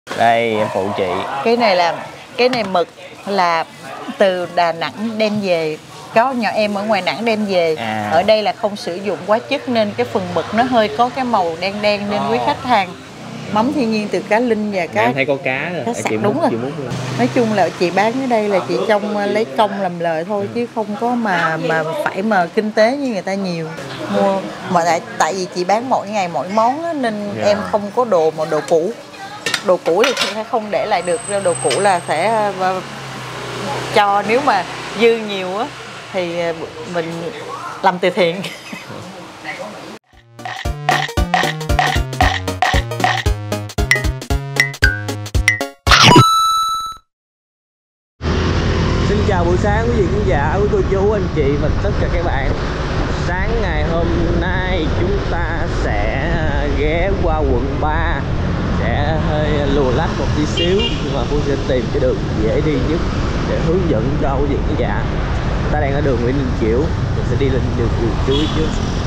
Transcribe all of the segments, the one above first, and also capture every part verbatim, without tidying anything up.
Đây em phụ chị. Cái này là cái này mực là từ Đà Nẵng đem về, có nhỏ em ở ngoài Nẵng đem về. À. Ở đây là không sử dụng hóa chất nên cái phần mực nó hơi có cái màu đen đen nên quý khách hàng. Mắm thiên nhiên từ cá linh và cá. Em thấy có cá rồi. Cá sặc đúng rồi. Nói chung là chị bán ở đây là chị trong lấy công làm lời thôi chứ không có mà mà phải mà kinh tế như người ta nhiều mua. Mà tại tại vì chị bán mỗi ngày mỗi món á, nên yeah. em không có đồ mà đồ cũ. Đồ cũ thì sẽ không để lại được, đồ cũ là sẽ cho, nếu mà dư nhiều á thì mình làm từ thiện. Xin chào buổi sáng quý vị khán giả, quý cô chú, anh chị và tất cả các bạn. Sáng ngày hôm nay chúng ta sẽ ghé qua quận ba, sẽ hơi lùa lách một tí xíu nhưng mà Phú sẽ tìm cái đường dễ đi nhất để hướng dẫn cho quý vị khán giả. Ta đang ở đường Nguyễn Đình Chiểu, mình sẽ đi lên đường Nguyễn Chuối trước.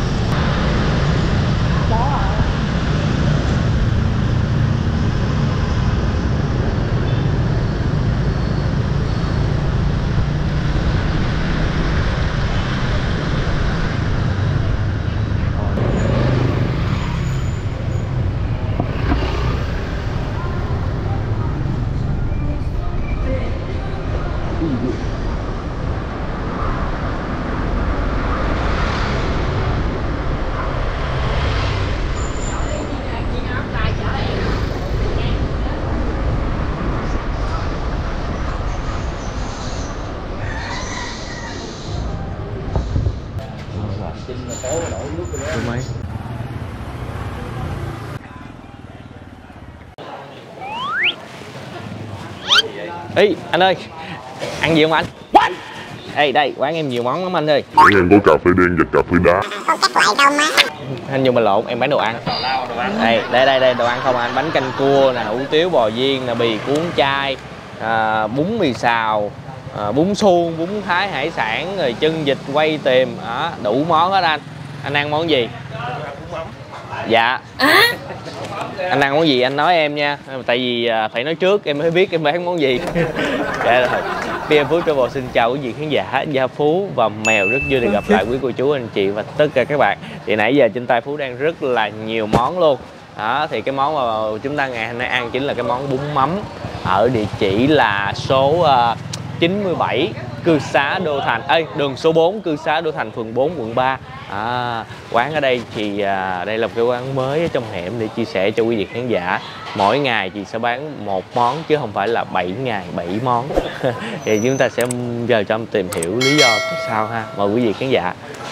Ê anh ơi, ăn gì không anh? What? Ê đây, quán em nhiều món lắm anh ơi. Quán em có cà phê đen và cà phê đá. Có các loại đâu má. Anh nhưng mà lộn, em bán đồ ăn. Đây, đây đây đây đồ ăn không anh, bánh canh cua nè, hủ tiếu bò viên nè, bì cuốn chai, à, bún mì xào, à, bún suông, bún thái hải sản, rồi chân vịt quay tiềm, đó, đủ món hết anh. Anh ăn món gì? Dạ. À? Anh ăn món gì anh nói em nha, tại vì phải nói trước em mới biết em bán món gì. Dạ rồi. pê em Food Travel xin chào quý vị khán giả, Gia Phú và Mèo rất vui được gặp lại quý cô chú anh chị và tất cả các bạn. Thì nãy giờ trên tay Phú đang rất là nhiều món luôn. Đó thì cái món mà chúng ta ngày hôm nay ăn chính là cái món bún mắm ở địa chỉ là số uh, chín mươi bảy Cư Xá Đô Thành, ê đường số bốn Cư Xá Đô Thành, phường bốn, quận ba. À, quán ở đây thì à, đây là một cái quán mới ở trong hẻm để chia sẻ cho quý vị khán giả. Mỗi ngày chị sẽ bán một món chứ không phải là bảy ngày bảy món. Thì chúng ta sẽ giờ cho em tìm hiểu lý do tại sao ha. Mời quý vị khán giả.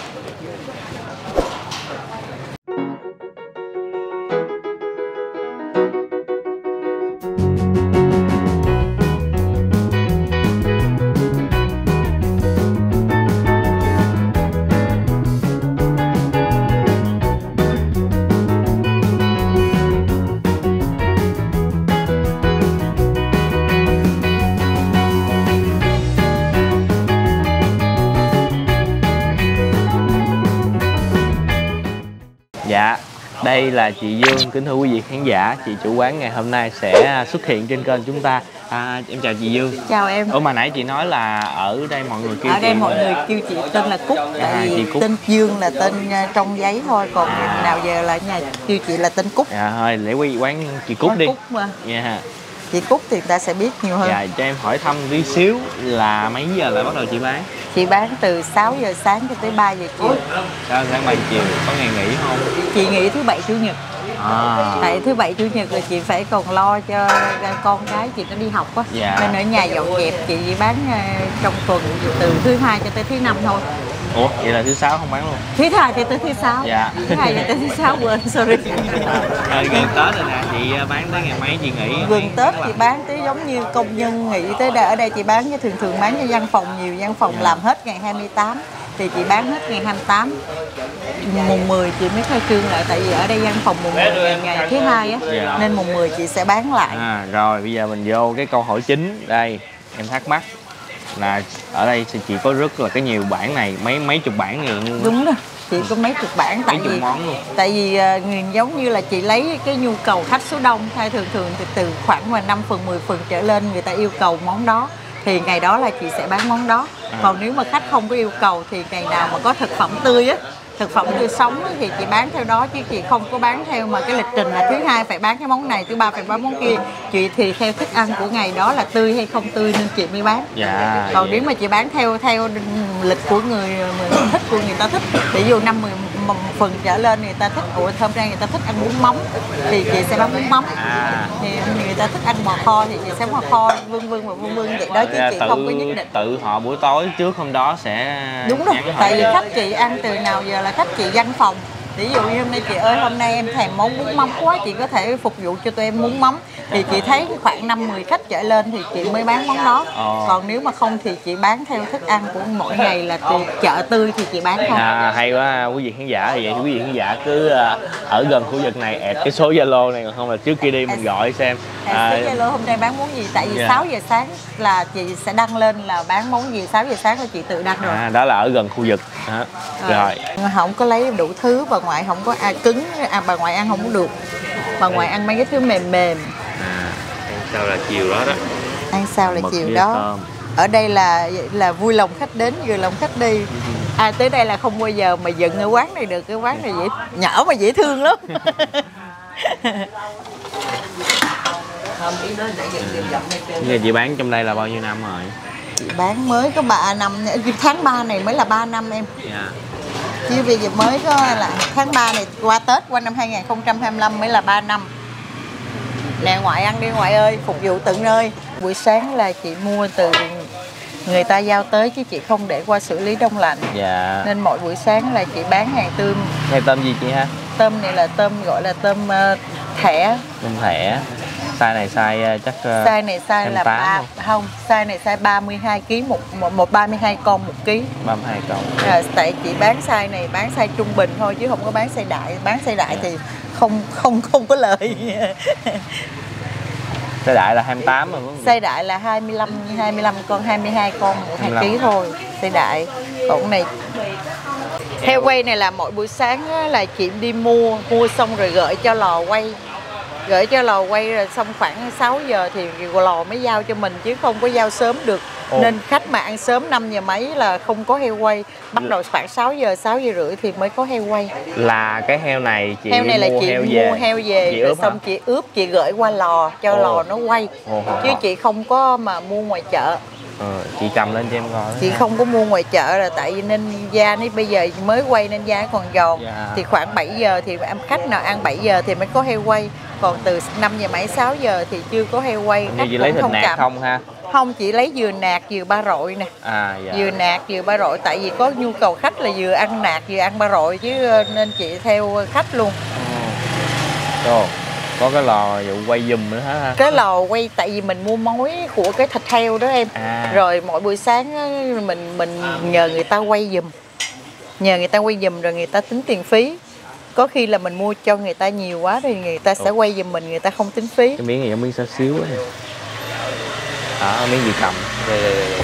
Dạ, đây là chị Dương, kính thưa quý vị khán giả, chị chủ quán ngày hôm nay sẽ xuất hiện trên kênh chúng ta. À, em chào chị Dương. Chào em. Ủa mà nãy chị nói là ở đây mọi người kêu ở chị... đây mọi người kêu chị tên là Cúc, tại à, vì Cúc. tên Dương là tên trong giấy thôi, còn à. nào giờ là nhà kêu chị là tên Cúc. Dạ thôi, để quay quán chị Cúc quán đi. Cúc mà. Dạ. Chị Cúc thì người ta sẽ biết nhiều hơn. Dạ, cho em hỏi thăm tí xíu là mấy giờ lại bắt đầu chị bán? Chị bán từ sáu giờ sáng cho tới ba giờ chiều. sáu giờ sáng ba giờ chiều, có ngày nghỉ không? Chị nghỉ thứ bảy chủ nhật. À. Tại thứ bảy chủ nhật là chị phải còn lo cho con cái chị nó đi học á. Dạ. Nên ở nhà dọn dẹp, chị chỉ bán trong tuần từ thứ hai cho tới thứ năm thôi. Ủa, vậy là thứ sáu không bán luôn? Thứ hai cho tới thứ sáu. Dạ. Thứ hai cho tới thứ sáu, quên, sorry. À, gần Tết rồi nè, chị bán tới ngày mấy chị nghỉ? Gần Tết chị bán tới giống như công nhân nghỉ tới đây, ở đây chị bán với thường thường bán cho văn phòng nhiều, văn phòng làm hết ngày hai mươi tám thì chị bán hết ngày hai mươi tám. Mùng mười chị mới khai trương lại, tại vì ở đây văn phòng mùng mười ngày, ngày thứ hai á, dạ. Nên mùng mười chị sẽ bán lại. À, rồi bây giờ mình vô cái câu hỏi chính đây, em thắc mắc là ở đây chị có rất là cái nhiều bản này, mấy mấy chục bản này. Đúng rồi. Chị có mấy chục bản, tại mấy chục vì món luôn. tại vì uh, giống như là chị lấy cái nhu cầu khách số đông, hay thường thường từ, từ khoảng mà năm phần mười phần trở lên người ta yêu cầu món đó thì ngày đó là chị sẽ bán món đó. À. Còn nếu mà khách không có yêu cầu thì ngày nào mà có thực phẩm tươi á, thực phẩm tươi sống thì chị bán theo đó, chứ chị không có bán theo mà cái lịch trình là thứ hai phải bán cái món này, thứ ba phải bán món kia. Chị thì theo thức ăn của ngày đó là tươi hay không tươi nên chị mới bán. Dạ, còn dạ. nếu mà chị bán theo theo lịch của người, người thích của người ta thích, ví dụ năm mười phần trở lên người ta thích, ủa hôm nay người ta thích ăn bún mắm thì chị sẽ bán bún mắm. À. Thì người ta thích ăn bò kho thì chị sẽ bò kho, vân vân và vân vân vậy đó, chứ chị tự, không có nhất định. Tự họ buổi tối trước hôm đó sẽ đúng rồi, tại vì khách chị ăn từ nào giờ là khách chị văn phòng. Ví dụ như hôm nay chị ơi, hôm nay em thèm món bún mắm quá, chị có thể phục vụ cho tụi em bún mắm. Thì chị thấy khoảng năm mười khách trở lên thì chị mới bán món đó. Ờ. Còn nếu mà không thì chị bán theo thức ăn của mỗi ngày, là từ chợ tươi thì chị bán thôi. À, hay quá quý vị khán giả. Thì vậy quý vị khán giả cứ ở gần khu vực này add cái số Zalo này, còn không là trước khi đi mình gọi xem. À, số Zalo hôm nay bán món gì, tại vì yeah. sáu giờ sáng là chị sẽ đăng lên là bán món gì, sáu giờ sáng là chị tự đăng rồi. À, đó là ở gần khu vực. À. Rồi. rồi. Không có lấy đủ thứ, bà ngoại không có à, cứng, à, bà ngoại ăn không có được. Bà ngoại ăn mấy cái thứ mềm mềm. À, ăn sao là chiều đó đó. Ăn sao là mực chiều đó. Tôm. Ở đây là là vui lòng khách đến, vừa lòng khách đi. À, tới đây là không bao giờ mà dựng ở quán này được, cái quán này dễ nhỏ mà dễ thương lắm. Giờ chị bán trong đây là bao nhiêu năm rồi? Chị bán mới có ba năm, tháng ba này mới là ba năm em. Yeah. Chứ bây giờ mới có là tháng ba này qua Tết, qua năm hai nghìn không trăm hai mươi lăm mới là ba năm. Nè ngoại ăn đi ngoại ơi, phục vụ tận nơi. Buổi sáng là chị mua từ người ta giao tới chứ chị không để qua xử lý đông lạnh. Dạ. Nên mỗi buổi sáng là chị bán hàng tươi. Hay tôm gì chị ha? Tôm này là tôm gọi là tôm uh, thẻ. Tôm thẻ. Size này size chắc uh, size này size là ba không? không, size này size ba mươi hai ki lô gam một một ba mươi hai con một ký. ba mươi hai con. À, tại chị bán size này bán size trung bình thôi chứ không có bán size đại, bán size đại thì không không không có lợi. Size đại là hai mươi tám rồi đúng không? Size đại là hai mươi lăm hai mươi lăm con, hai mươi hai con một hai ký thôi, size đại. Còn này heo quay này là mỗi buổi sáng là chị đi mua, mua xong rồi gửi cho lò quay. Gửi cho lò quay rồi xong khoảng sáu giờ thì lò mới giao cho mình chứ không có giao sớm được. Ồ. Nên khách mà ăn sớm năm giờ mấy là không có heo quay. Bắt đầu khoảng sáu giờ, sáu giờ rưỡi thì mới có heo quay. Là cái heo này chị heo này là mua chị heo mua về. heo về chị rồi xong hả? Chị ướp, chị gửi qua lò cho Ồ. lò nó quay. Ồ. Chứ chị không có mà mua ngoài chợ. Ờ, chị cầm lên cho em coi. Chị không có mua ngoài chợ là tại vì nên da nó bây giờ mới quay nên da còn giòn. Yeah. Thì khoảng bảy giờ thì em khách nào ăn bảy giờ thì mới có heo quay. Còn từ năm giờ mấy sáu giờ thì chưa có heo quay. Như chị lấy thịt nạc cảm. Không ha? Không, chị lấy dừa nạc, dừa ba rọi nè. À, dạ. Dừa nạc, dừa ba rọi, tại vì có nhu cầu khách là vừa ăn nạc vừa ăn ba rọi chứ, nên chị theo khách luôn. Ồ. Có cái lò dụ quay giùm nữa hả? Cái lò quay tại vì mình mua mối của cái thịt heo đó em. À. Rồi mỗi buổi sáng mình mình nhờ người ta quay giùm. Nhờ người ta quay giùm rồi người ta tính tiền phí. Có khi là mình mua cho người ta nhiều quá thì người ta sẽ Ồ. quay giùm mình, người ta không tính phí. Cái miếng này giống miếng xá xíu á. Đó, miếng gì cầm. Đây, đây, đây.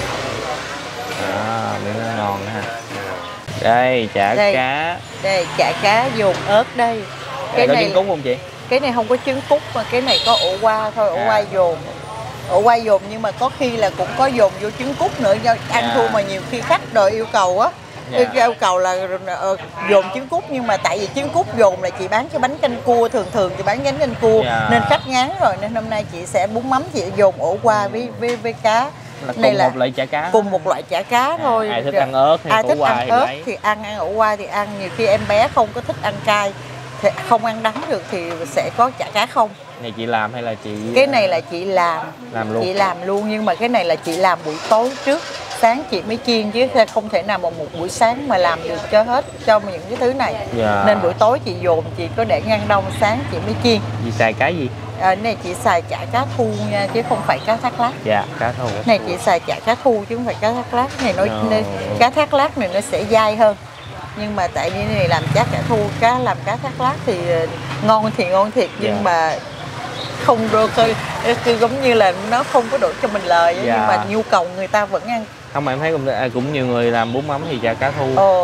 Đó, miếng nó ngon đó ha. Đây, chả đây. cá. Đây, chả cá dồn ớt đây. Cái này có trứng cút không chị? Cái này không có trứng cút mà cái này có ổ qua thôi, ổ à. qua dồn. Ổ qua dồn nhưng mà có khi là cũng có dồn vô trứng cút nữa, do ăn yeah. thua mà nhiều khi khách đòi yêu cầu á. Yeah. Yêu cầu là uh, dồn trứng cút, nhưng mà tại vì trứng cút dồn là chị bán cho bánh canh cua, thường thường chị bán bánh canh cua yeah. nên khách ngán rồi, nên hôm nay chị sẽ bún mắm chị dồn ổ qua với với, với cá. Là cùng là một loại chả cá. Cùng một loại chả cá thôi. À, ai thích ăn ớt hay ai thích qua ăn thì ớt lấy. Thì ăn ăn ổ qua thì ăn, nhiều khi em bé không có thích ăn cay, không ăn đắng được thì sẽ có chả cá không. Này chị làm hay là chị? Cái này là chị làm. Làm luôn. Chị làm luôn, nhưng mà cái này là chị làm buổi tối trước, sáng chị mới chiên chứ không thể nào mà một buổi sáng mà làm được cho hết cho những cái thứ này. Yeah. Nên buổi tối chị dồn, chị có để ngăn đông, sáng chị mới chiên. Chị xài cá gì? À, này chị xài chả cá thu nha, chứ không phải cá thác lát. Dạ, cá thu. Này chị xài chả cá thu chứ không phải cá thác lát. Này nó no. Cá thác lát này nó sẽ dai hơn. Nhưng mà tại vì này làm chả cá thu, cá làm cá thác lát thì ngon thì ngon thiệt, nhưng yeah. mà không đôi khi giống như là nó không có đổi cho mình lời, yeah. nhưng mà nhu cầu người ta vẫn ăn. Không mà em thấy cũng, cũng nhiều người làm bún mắm thì chả cá thu. Ồ,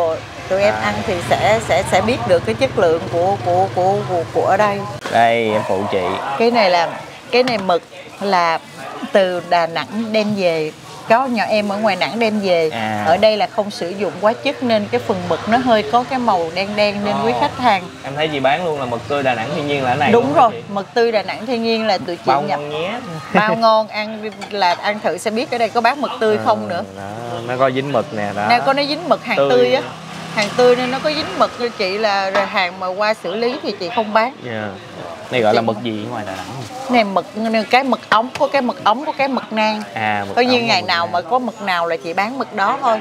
Tụi em À. ăn thì sẽ sẽ sẽ biết được cái chất lượng của của của của, của ở đây. Đây em phụ chị. Cái này là cái này mực là từ Đà Nẵng đem về, có nhỏ em ở ngoài Nẵng đem về. À. Ở đây là không sử dụng hóa chất nên cái phần mực nó hơi có cái màu đen đen nên quý khách hàng. Em thấy chị bán luôn là mực tươi Đà Nẵng thiên nhiên là cái này. Đúng luôn rồi, chị. mực tươi Đà Nẵng thiên nhiên là tụi chị Bao nhập ngon nhé. bao ngon, ăn là ăn thử sẽ biết ở đây có bán mực tươi không nữa. Đó, nó có dính mực nè đó. Nè có nó dính mực hàng Tươi. tươi á, hàng tươi nên nó có dính mực cho chị là rồi hàng mà qua xử lý thì chị không bán. Yeah. Này gọi là mực gì ở ngoài Đà Nẵng không? Này mực cái mực ống, có cái mực ống, có cái mực nang. À, mực Coi như ống, ngày mực nào nang. mà có mực nào là chị bán mực đó thôi.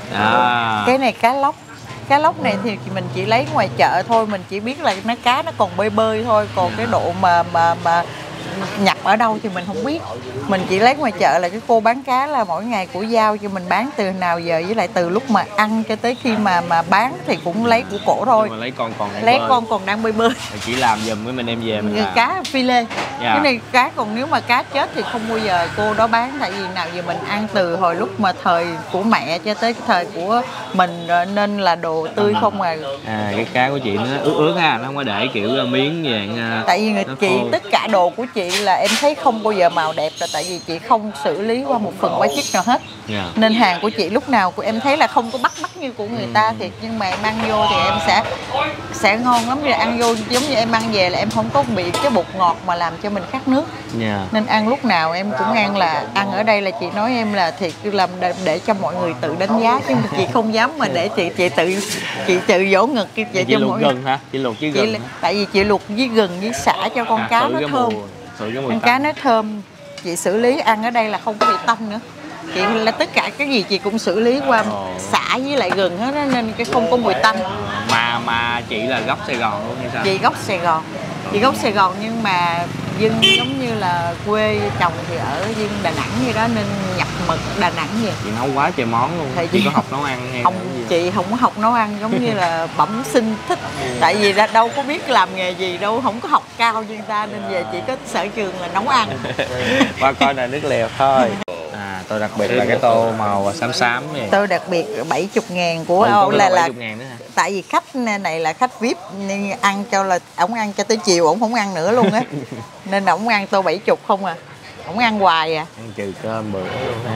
À. Cái này cá lóc. Cá lóc này thì mình chỉ lấy ngoài chợ thôi, mình chỉ biết là nó cá nó còn bơi bơi thôi, còn cái độ mà mà mà nhập ở đâu thì mình không biết. Mình chỉ lấy ngoài chợ là cái cô bán cá là mỗi ngày của giao cho mình bán từ nào giờ, với lại từ lúc mà ăn cho tới khi mà mà bán thì cũng lấy của cổ thôi. Nhưng mà lấy con còn đang Lấy bơi. con còn đang bơi bơi. Rồi chỉ làm giùm với mình đem về mình Như làm. cá phi lê. Dạ. Cái này cá, còn nếu mà cá chết thì không bao giờ cô đó bán, tại vì nào giờ mình ăn từ hồi lúc mà thời của mẹ cho tới cái thời của mình rồi, nên là đồ tươi không à. À, cái cá của chị nó ướt ướt ha, nó không có để kiểu miếng dạng. Tại vì người nó chị khô. tất cả đồ của chị là em thấy không bao giờ màu đẹp, là tại vì chị không xử lý qua một phần hóa chất nào hết. Dạ. Nên hàng của chị lúc nào của em thấy là không có bắt mắt như của người ta thiệt, nhưng mà em ăn vô thì em sẽ sẽ ngon lắm. Như là ăn vô giống như em ăn về là em không có bị cái bột ngọt mà làm cho mình khát nước. Dạ. Nên ăn lúc nào em cũng ăn là ăn ở đây là chị nói em là thiệt làm để, để cho mọi người tự đánh giá, chứ chị không dám mà để chị chị tự chị tự vỗ ngực chị, Chị cho luộc mọi gừng hả? Chị luộc với chị, gừng hả? tại vì chị luộc với gừng với sả cho con À, cá khử nó cái thơm. mùi- khử cái mùi Con tanh. cá nó thơm, chị xử lý ăn ở đây là không có bị tanh nữa. Chị là tất cả cái gì chị cũng xử lý qua Ồ. sả với lại gừng hết á, nên cái không có mùi tanh. Mà mà chị là gốc Sài Gòn luôn hay sao? Chị gốc Sài Gòn, chị gốc Sài Gòn nhưng mà dân giống như là quê chồng thì ở dân Đà Nẵng vậy đó, nên nhập mực Đà Nẵng vậy. Chị nấu quá trời món luôn. Thầy chị chị- có học nấu ăn hay Không, cái gì? chị không có học nấu ăn, giống như là bẩm sinh thích. Tại vì là đâu có biết làm nghề gì đâu, không có học cao như người ta, nên về chỉ có sở trường là nấu ăn. Qua coi là nước lèo thôi. À, tôi đặc biệt là cái tô màu xám xám này. Tôi đặc biệt bảy mươi ngàn của Ủa, ông có là bảy là mươi ngàn nữa hả? tại vì khách này là khách vi ai pi nên ăn cho là ổng ăn cho tới chiều ổng không ăn nữa luôn á. Nên ổng ăn tô bảy mươi không à, ổng ăn hoài à. Ăn trừ cơm bữa luôn ha.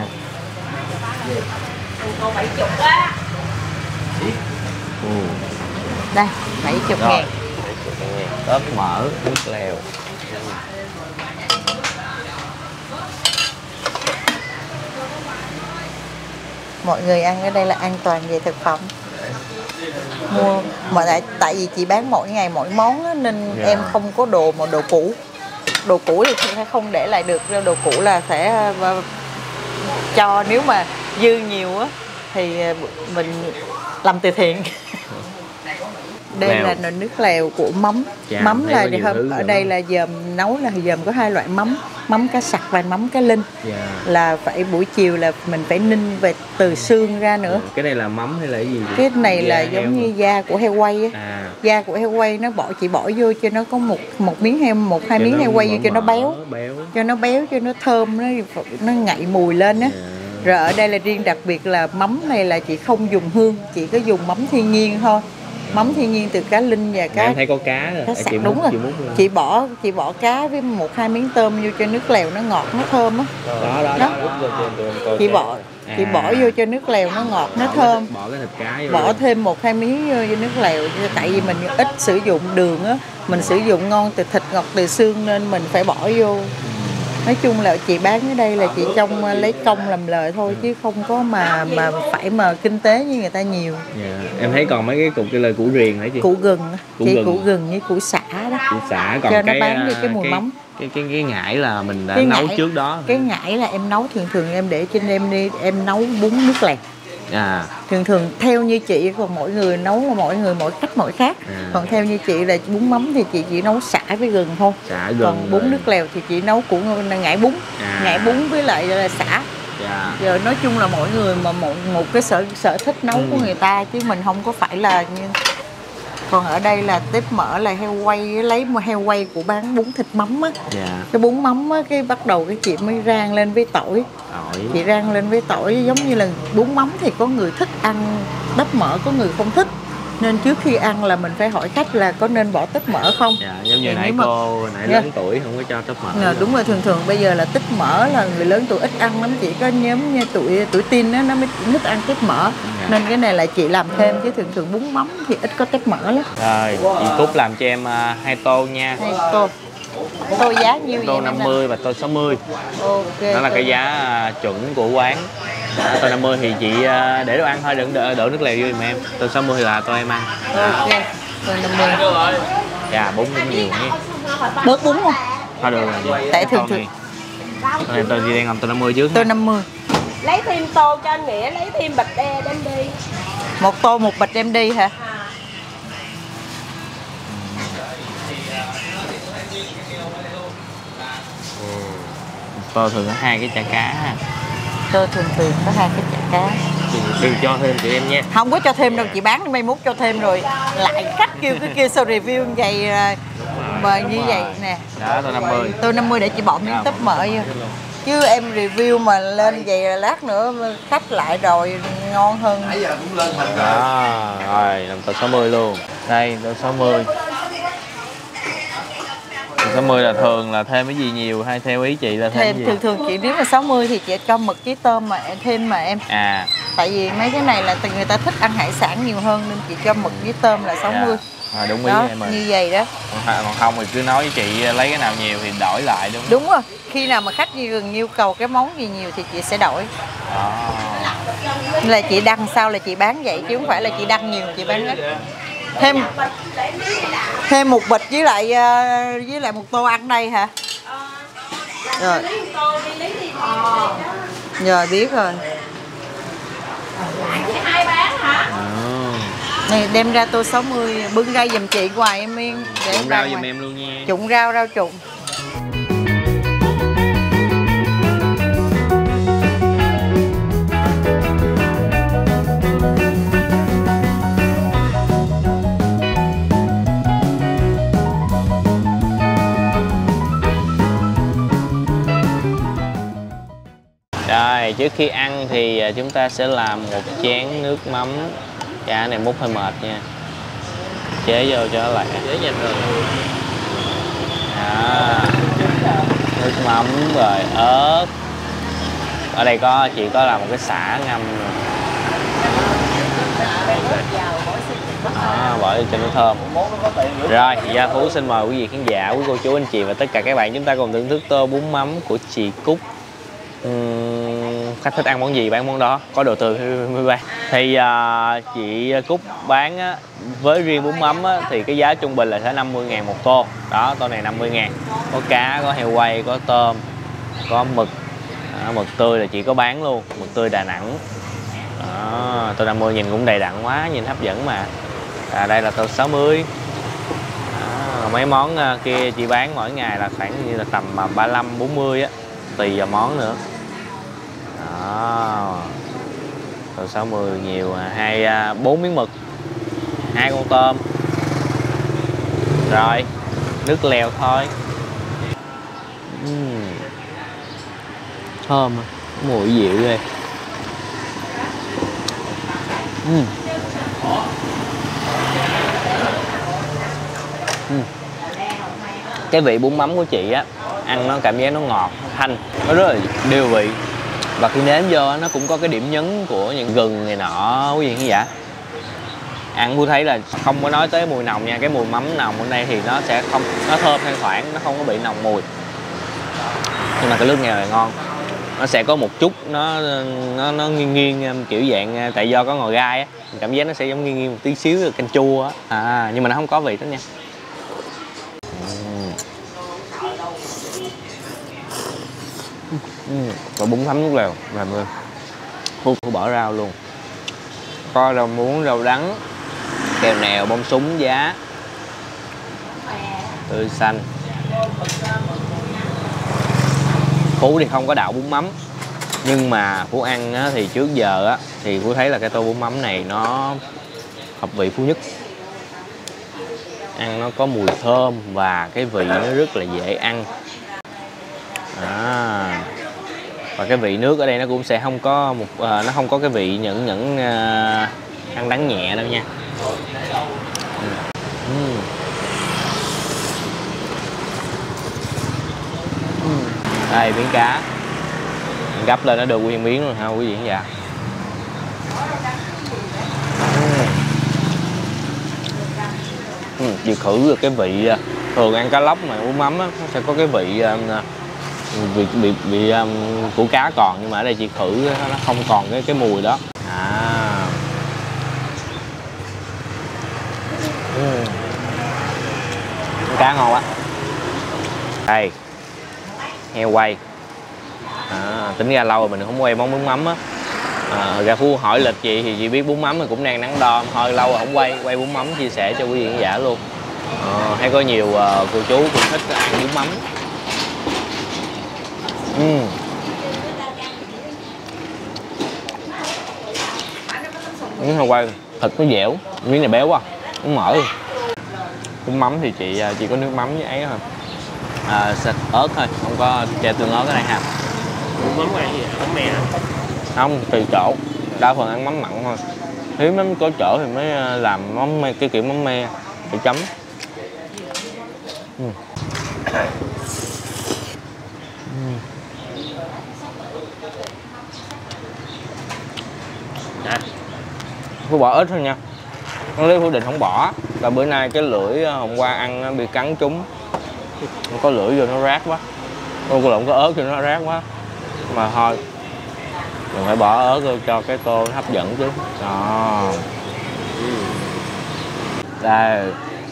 Tô bảy mươi á. Ừ. Đây, bảy mươi Rồi. ngàn. Tóp mỡ, nước lèo. Mọi người ăn ở đây là an toàn về thực phẩm. Mua mà tại tại vì chị bán mỗi ngày mỗi món á, nên Dạ. em không có đồ mà đồ cũ. Đồ cũ thì sẽ không để lại được, đồ cũ là sẽ uh, cho, nếu mà dư nhiều á thì uh, mình làm từ thiện. Đây Lèo. là nồi nước lèo của mắm. Chà, Mắm thấy là có nhiều hôm thứ ở nữa. đây là dòm nấu là dòm có hai loại mắm, mắm cá sặc và mắm cá linh. Dạ. Là phải buổi chiều là mình phải ninh về từ xương ra nữa. Cái này là mắm hay là cái gì? Cái này Da là heo giống như hả? da của heo quay á. À. Da của heo quay nó bỏ chị bỏ vô cho nó có một một miếng heo, một hai Cho miếng nó heo quay vô mỡ cho nó mỡ, béo, béo. cho nó béo cho nó thơm, nó nó ngậy mùi lên á. Dạ. Rồi ở đây là riêng đặc biệt là mắm này là chị không dùng hương, chị có dùng mắm thiên nhiên thôi. Mắm thiên nhiên từ cá linh và Nè, cá em thấy có cá rồi. cá À, sặc, chị đúng múc, rồi. chị múc luôn. Chị bỏ chị bỏ cá với một hai miếng tôm vô cho nước lèo nó ngọt nó thơm á. Đó đó đó. Đó. Múc vô cho tụi em coi Chị kìa. bỏ chị À. bỏ vô cho nước lèo nó ngọt nó Bỏ thơm. cái- Bỏ cái thịt cá vô. Bỏ luôn. thêm một hai miếng vô, vô nước lèo, tại vì mình ít sử dụng đường á, mình sử dụng ngon từ thịt ngọt từ xương nên mình phải bỏ vô. Nói chung là chị bán ở đây là chị trong lấy công làm lời thôi, chứ không có mà mà phải mà kinh tế như người ta nhiều. Dạ. Em thấy còn mấy cái cục kia là củ riềng hả chị? Củ gừng á, Củ chị gừng. củ gừng với củ sả đó. Củ xả, còn Cho nó cái bán đi cái à, mùi mắm. Cái cái cái ngải là mình đã Cái nấu ngải- trước đó. Cái ngải là em nấu thường thường em để trên em đi em nấu bún nước lèo. À. Thường thường theo như chị, còn mỗi người nấu là mỗi người mỗi cách mỗi khác. À. Còn theo như chị là bún mắm thì chị chỉ nấu sả với gừng thôi. Xả gừng. Còn bún rồi. nước lèo thì chị nấu cũng ngải bún, À. ngải bún với lại là sả. Dạ. Giờ nói chung là mỗi người mà một một cái sở sở thích nấu Ừ. của người ta, chứ mình không có phải là như. Còn ở đây là tép mỡ là heo quay, lấy một heo quay của bán bún thịt mắm á. Dạ. Cái bún mắm á, cái bắt đầu cái chị mới rang lên với tỏi. Tỏi. Chị rang lên với tỏi giống như là bún mắm thì có người thích ăn bắp mỡ, có người không thích. Nên trước khi ăn là mình phải hỏi khách là có nên bỏ tích mỡ không. Dạ, giống như Thì nãy nếu mà- cô nãy Dạ. lớn tuổi không có cho tích mỡ. Dạ, đúng rồi, thường thường bây giờ là tích mỡ là người lớn tuổi ít ăn lắm, chỉ có nhóm như tuổi tuổi teen đó, nó mới thích ăn tích mỡ. Dạ. Nên cái này là chị làm thêm, chứ thường thường bún mắm thì ít có tích mỡ lắm. Rồi, chị Cúc làm cho em à, hai tô nha. Hay tô tô giá nhiêu Tô vậy năm em mươi và tô sáu mươi. Nam? Ok. Đó là tô- cái giá à, chuẩn của quán. Đó, tô năm mươi thì chị à, để đồ ăn thôi, đừng đổ, đổ nước lèo vô giùm em. Tô sáu mươi là tô em ăn. Ok. Tô năm mươi. Dạ, bún cũng nhiều nha. Bớt bún không? Thôi được rồi. Tại thường Tô thường- này. Tô này tôi chỉ đang làm tô năm mươi trước. Tô nha. năm mươi. Lấy thêm tô cho anh Nghĩa, lấy thêm bịch đe đem đi. Một tô một bịch đem đi hả? Tô thường có hai cái chả cá. Tô thường thường có hai cái chả cá. Đừng, đừng cho thêm tụi em nha. Không có cho thêm đâu, chị bán mai mốt cho thêm rồi lại khách kêu cái kêu sao review như vậy à, mà như vậy nè. Đó, tô năm mươi. Tô năm mươi để chị bỏ miếng À, tấp mỡ vô. Chứ em review mà lên vậy là lát nữa khách lại rồi ngon hơn. Đó, rồi làm tô sáu mươi luôn. Đây, tô sáu mươi. Tô sáu mươi là thường là thêm cái gì nhiều hay theo ý chị là thêm, Thêm cái gì? thường thường chị nếu mà sáu mươi thì chị cho mực với tôm mà em thêm mà em. À, Tại vì mấy cái này là từ người ta thích ăn hải sản nhiều hơn nên chị cho mực với tôm là sáu mươi. dạ. Rồi đúng ý Đó, em ơi. như vậy đó. Còn còn không thì cứ nói với chị lấy cái nào nhiều thì đổi lại đúng không? Đúng rồi, khi nào mà khách như gần yêu cầu cái món gì nhiều thì chị sẽ đổi. Đó. Là chị đăng sao là chị bán vậy chứ không phải là chị đăng nhiều chị bán ít. Thêm thêm một bịch với lại ờ, với lại một tô ăn đây hả? Rồi. Rồi biết rồi. Hai bán hả? Ừ. Này đem ra tô sáu mươi, bưng ra giùm chị hoài em Yên để Trụng em ra rau giùm ngoài. em luôn nha. Trụng rau rau trụng. Rồi, trước khi ăn thì à, chúng ta sẽ làm một chén nước mắm. Dạ, cái này múc hơi mệt nha. Chế vô cho nó lẹ. Chế nhanh rồi. Đó. Nước mắm rồi ớt. Ở đây có chị có làm một cái sả ngâm rồi. Đó, bỏ vô cho nó thơm. Rồi, Gia Phú xin mời quý vị khán giả, quý cô chú anh chị và tất cả các bạn chúng ta cùng thưởng thức tô bún mắm của chị Cúc. Uhm, khách thích ăn món gì bán món đó, có đồ tươi mới bán. Thì à, chị Cúc bán á, với riêng bún mắm á, thì cái giá trung bình là sẽ năm mươi ngàn một tô. Đó, tô này năm mươi ngàn. Có cá, có heo quay, có tôm, có mực. Đó, mực tươi là chị có bán luôn, mực tươi Đà Nẵng. Đó, tô năm mươi nhìn cũng đầy đặn quá, nhìn hấp dẫn mà. À, đây là tô sáu mươi. Đó, mấy món kia chị bán mỗi ngày là khoảng như là tầm ba mươi lăm bốn mươi á, tùy vào món nữa. Đó, tô sáu mươi nhiều à, hai bốn miếng mực, hai con tôm. Rồi, nước lèo thôi. uhm. Thơm, mùi dịu ghê. uhm. uhm. Cái vị bún mắm của chị á, ăn nó cảm giác nó ngọt, thanh, nó rất là đều vị. Và khi nếm vô nó cũng có cái điểm nhấn của những gừng này nọ quý vị khán giả. Ăn Phú thấy là không có nói tới mùi nồng nha, cái mùi mắm nồng ở đây thì nó sẽ không, nó thơm thoang thoảng, nó không có bị nồng mùi. Nhưng mà cái nước này là ngon. Nó sẽ có một chút nó nó nó nghiêng nghiêng kiểu dạng tại do có ngò gai á, cảm giác nó sẽ giống nghiêng nghiêng một tí xíu là canh chua á. À, nhưng mà nó không có vị đó nha. Uhm. Và bún thấm nước lèo làm ơn Phú bỏ rau luôn, có rau muống, rau đắng, kèo nèo, bông súng, giá tươi xanh. Phú thì không có đạo bún mắm, nhưng mà Phú ăn á, thì trước giờ á, thì Phú thấy là cái tô bún mắm này nó hợp vị Phú nhất. Ăn nó có mùi thơm và cái vị nó rất là dễ ăn. À, và cái vị nước ở đây nó cũng sẽ không có một uh, nó không có cái vị nhẫn nhẫn uh, ăn đắng nhẹ đâu nha. uhm. Uhm. Đây miếng cá gấp lên nó được nguyên miếng luôn ha quý vị khán giả. uhm. Chị khử được cái vị, thường ăn cá lóc mà uống mắm á, nó sẽ có cái vị bị bị, bị um, của cá còn, nhưng mà ở đây chị khử nó không còn cái cái mùi đó. À. uhm. Cá ngon quá. Đây heo quay. À, tính ra lâu rồi mình không quay món bún mắm á. À, Gà Phu hỏi lịch chị thì chị biết bún mắm thì cũng đang nắng đo, thôi lâu rồi không quay quay bún mắm chia sẻ cho quý vị khán giả luôn. À, hay có nhiều uh, cô chú cũng thích ăn bún mắm. uhm. Miếng heo quay thịt nó dẻo, miếng này béo quá, cũng mỡ. Bún mắm thì chị chỉ có nước mắm với ấy thôi, à, xịt ớt thôi, không có chè tương ớt ở đây ha. Bún mắm ăn gì vậy? Mắm me Không, tùy chỗ, đa phần ăn mắm mặn thôi, hiếm lắm có chỗ thì mới làm mắm me, cái kiểu mắm me để chấm. uhm. uhm. Hả? Cô bỏ ớt thôi nha. Lý Phủ Định không bỏ, là bữa nay cái lưỡi hôm qua ăn bị cắn trúng, có lưỡi vô nó rát quá, con lộn có ớt vô nó rát quá, mà thôi mình phải bỏ ớt vô cho cái tô nó hấp dẫn chứ. Đó. Đây.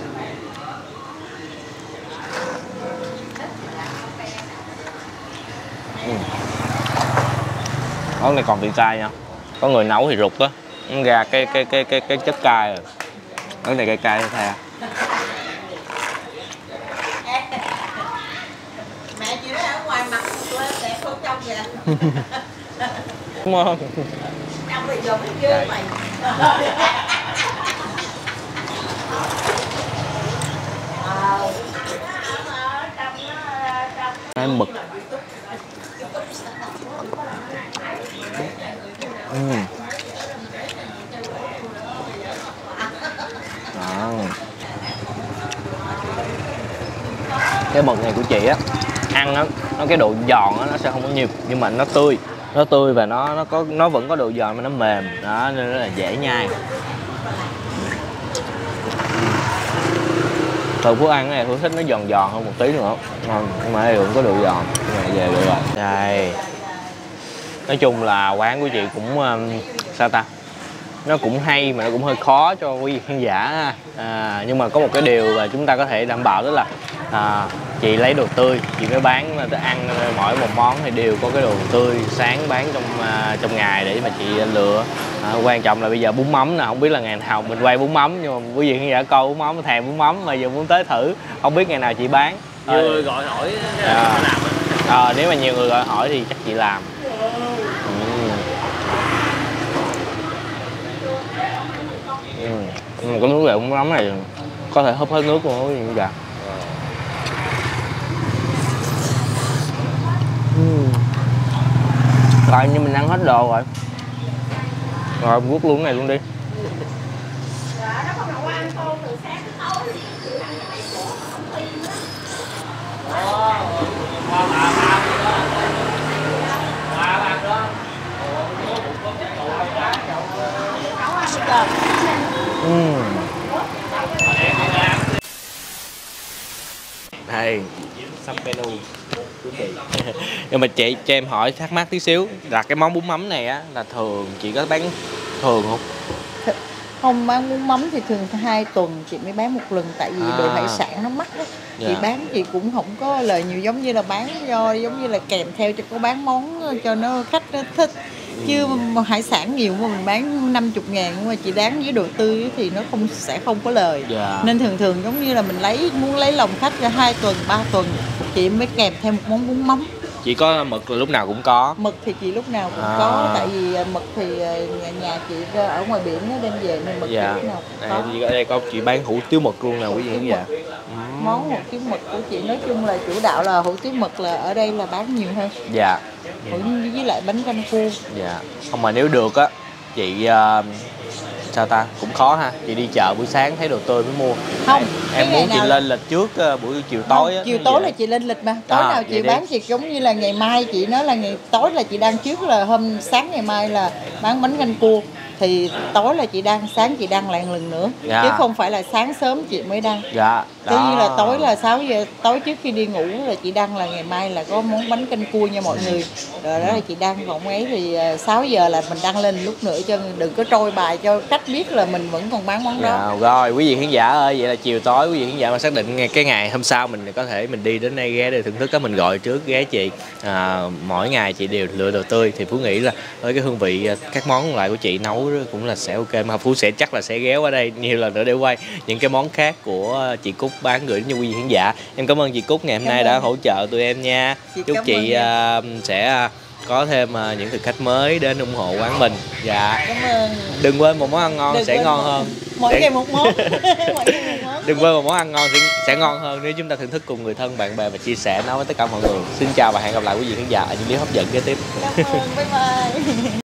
Món này còn vị cay nha, có người nấu thì rụt á, nó ra cái cái cái cái cái chất cay rồi. Cái này cay cay theo. Mẹ chị nói ở ngoài mặt lên đẹp hơn trong kìa. Đúng không? Trong bây giờ mới ghê mày. Ăn mực. uhm. Đó. Cái mực này của chị á, ăn á, nó cái độ giòn á nó sẽ không có nhiều, nhưng mà nó tươi, nó tươi và nó nó có nó vẫn có độ giòn mà nó mềm đó, nên nó là dễ nhai. Thường Phú ăn cái này Phú thích nó giòn giòn hơn một tí nữa, ngon, nhưng mà đây cũng có độ giòn, nhưng mà về được rồi. Đây, nói chung là quán của chị cũng um, sao ta, nó cũng hay mà nó cũng hơi khó cho quý vị khán giả, à, nhưng mà có một cái điều mà chúng ta có thể đảm bảo đó là à, chị lấy đồ tươi chị mới bán, là ăn mỗi một món thì đều có cái đồ tươi sáng bán trong uh, trong ngày để mà chị lựa. À, quan trọng là bây giờ bún mắm nè, không biết là ngày nào mình quay bún mắm, nhưng mà quý vị khán giả coi bún mắm thèm bún mắm mà giờ muốn tới thử, không biết ngày nào chị bán. Nhiều người gọi hỏi à, làm à, nếu mà nhiều người gọi hỏi thì chắc chị làm. Ừ. Ừ, cái nước lèo bún mắm này có thể húp hết nước luôn quý vị dạ. Ừ. Rồi nhưng mình ăn hết đồ rồi, rồi quất luôn cái này luôn đi. Uhm. Đây sắm menu. nhưng mà chị cho em hỏi thắc mắc tí xíu là cái món bún mắm này á là thường chị có bán thường không? Không, bán bún mắm thì thường hai tuần chị mới bán một lần, tại vì À. đồ hải sản nó mắc đó. Chị Dạ. bán chị cũng không có lời nhiều, giống như là bán do giống như là kèm theo cho có bán món cho nó khách nó thích. Chứ mà hải sản nhiều mà mình bán năm mươi ngàn, nhưng mà chị bán với đồ tươi thì nó không sẽ không có lời. Dạ. Nên thường thường giống như là mình lấy muốn lấy lòng khách ra hai tuần ba tuần chị mới kèm thêm một món bún mắm. Chỉ có mực là lúc nào cũng có. Mực thì chị lúc nào cũng À. có, tại vì mực thì nhà, nhà chị ở ngoài biển nó đem về nên mực Dạ. thì lúc nào cũng Đây, có. ở đây có chị bán hủ tiếu mực luôn nè quý vị khán giả. Món hủ tiếu mực của chị nói chung là chủ đạo là hủ tiếu mực, là ở đây là bán nhiều hơn. Dạ. Hủ với lại bánh canh cua. Dạ. Không mà nếu được á chị uh, sao ta, cũng khó ha. Chị đi chợ buổi sáng thấy đồ tươi mới mua. Không, em cái muốn ngày chị nào- lên lịch trước uh, buổi chiều tối á. chiều nó tối dễ. là chị lên lịch mà tối À, nào vậy chị đi. bán, chị giống như là ngày mai chị nói là ngày tối là chị đăng trước là hôm sáng ngày mai là bán bánh canh cua, thì tối là chị đăng, sáng chị đăng lại một lần nữa. Dạ. Chứ không phải là sáng sớm chị mới đăng. Dạ. Cứ như là đó. tối là sáu giờ, tối trước khi đi ngủ là chị đăng là ngày mai là có món bánh canh cua nha mọi người. Rồi đó là chị đăng, còn ấy thì à, sáu giờ là mình đăng lên lúc nữa cho đừng có trôi bài, cho khách biết là mình vẫn còn bán món đó. Dạ, rồi quý vị khán giả ơi, vậy là chiều tối quý vị khán giả mà xác định ngay cái ngày hôm sau mình có thể mình đi đến đây ghé để thưởng thức á, mình gọi trước ghé chị. À, mỗi ngày chị đều lựa đồ tươi thì Phú nghĩ là với cái hương vị các món lại của chị nấu cũng là sẽ ok, mà Phú sẽ chắc là sẽ ghé qua đây nhiều lần nữa để quay những cái món khác của chị Cúc bán gửi đến cho quý vị khán giả. Em cảm ơn chị Cúc ngày hôm Cảm nay ơn. đã hỗ trợ tụi em nha. Chị Chúc cảm chị ơn em. à, sẽ có thêm à, những thực khách mới đến ủng hộ quán mình. Dạ. Cảm ơn. Đừng quên một món ăn ngon Đừng sẽ quên ngon một- hơn. Mỗi Để- ngày một món. Mỗi ngày một món. Đừng quên một món ăn ngon sẽ, sẽ ngon hơn nếu chúng ta thưởng thức cùng người thân, bạn bè và chia sẻ nó với tất cả mọi người. Xin chào và hẹn gặp lại quý vị khán giả ở những clip hấp dẫn kế tiếp. Cảm ơn, bye bye.